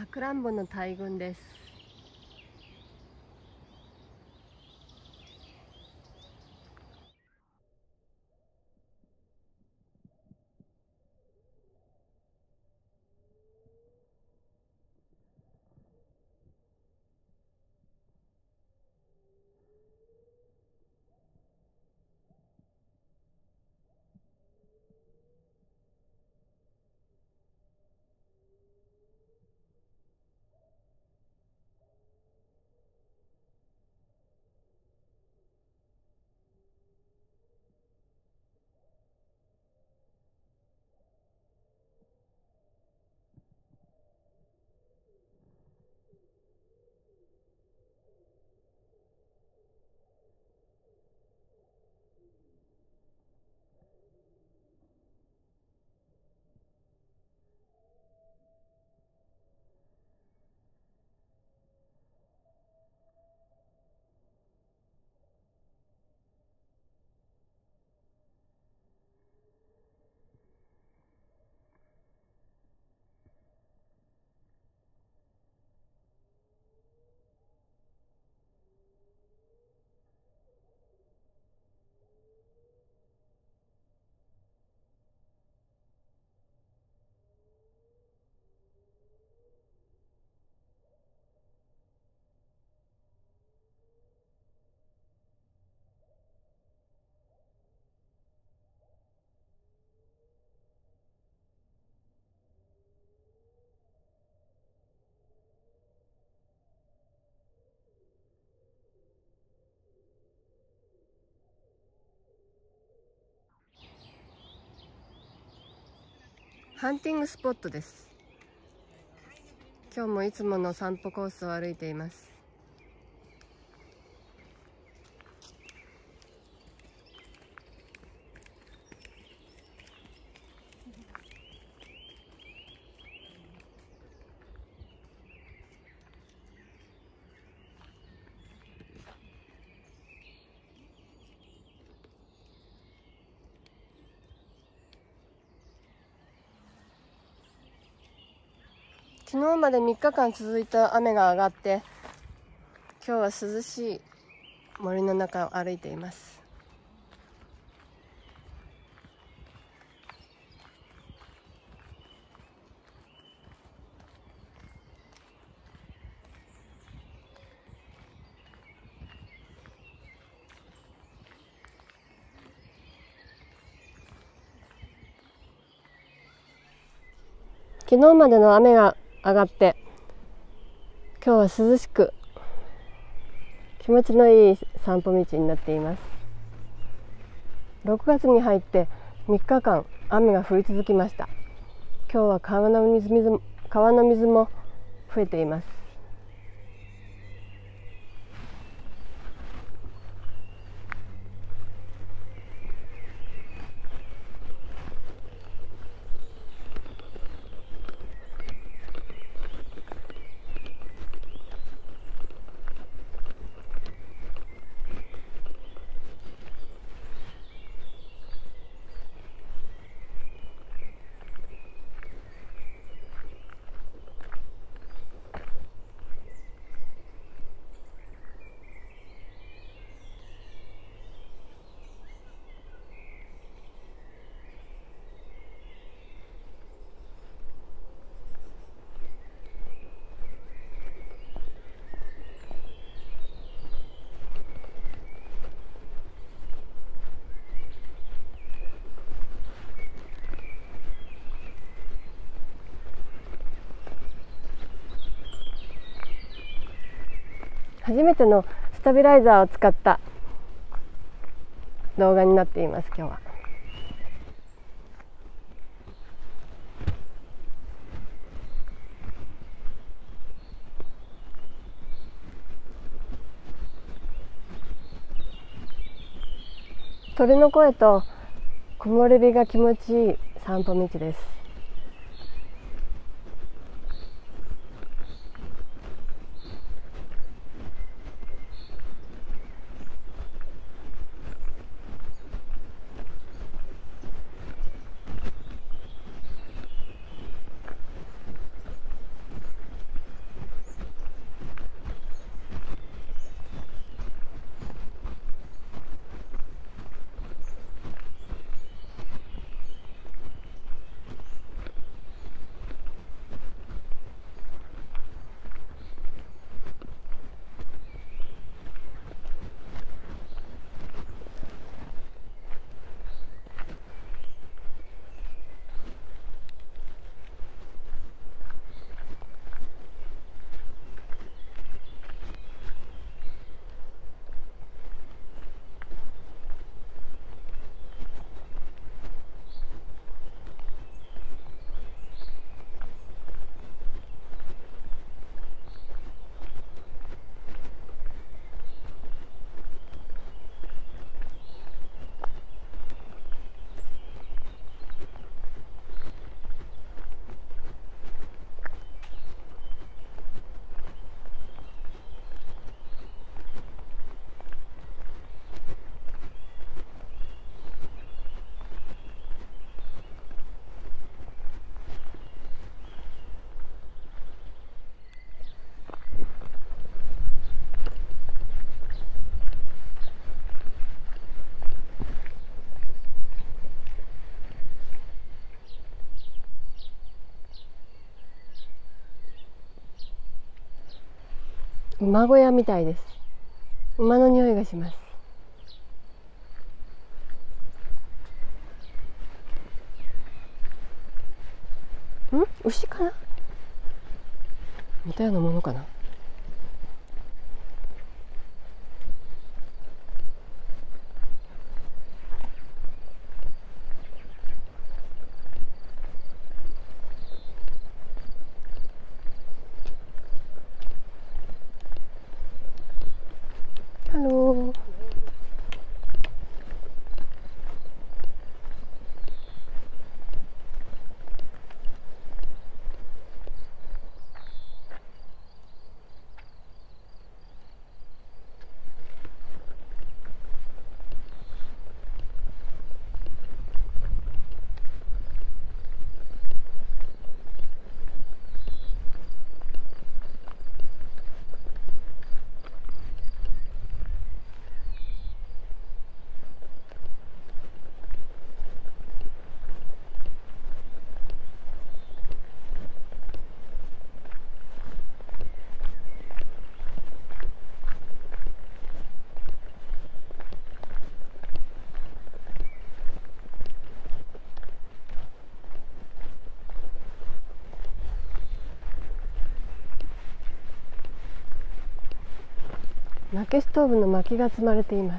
さくらんぼの大群です。ハンティングスポットです。今日もいつもの散歩コースを歩いています。昨日まで3日間続いた雨が上がって、今日は涼しい森の中を歩いています。昨日までの雨が上がって、今日は涼しく気持ちのいい散歩道になっています。6月に入って3日間雨が降り続きました。今日は川の水も増えています。初めてのスタビライザーを使った動画になっています。今日は鳥の声と木漏れ日が気持ちいい散歩道です。 馬小屋みたいです。馬の匂いがします。牛かな、似たようなものかな。ハロー。薪ストーブの薪が積まれています。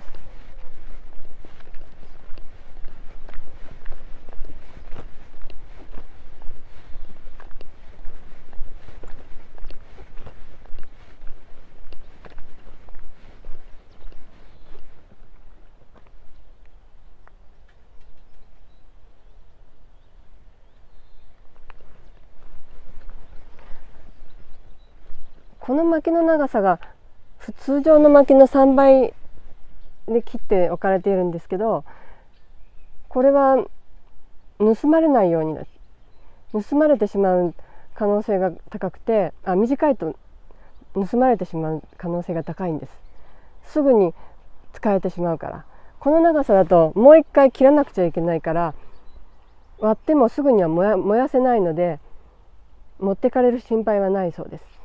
この薪の長さが通常の薪の3倍で切って置かれているんですけど、これは盗まれないように盗まれてしまう可能性が高くて、短いと盗まれてしまう可能性が高いんです。すぐに使えてしまうから。この長さだともう一回切らなくちゃいけないから、割ってもすぐには燃やせないので持ってかれる心配はないそうです。